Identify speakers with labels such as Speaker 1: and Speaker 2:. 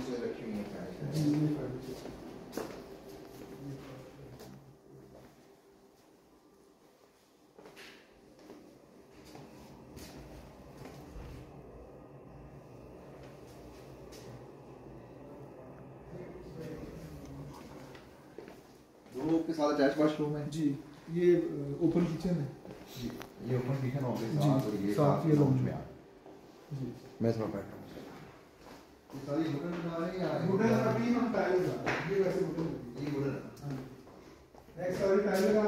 Speaker 1: चीज़ें रखी हुई हैं दो के साथ अटैच वॉशरूम है
Speaker 2: जी। ये ओपन किचन है
Speaker 1: जी, ये ओपन किचन हो गया साथ और ये
Speaker 2: साथ ये
Speaker 1: लॉन्च में आ
Speaker 2: जी।
Speaker 1: मैं थोड़ा बैठा हूँ ये सारी वुडन बना रहे हैं या
Speaker 2: वुडन अभी हम टाइल लगा ये वैसे वुडन
Speaker 1: ये वुडन
Speaker 2: नेक्स्ट सारी टाइल लगा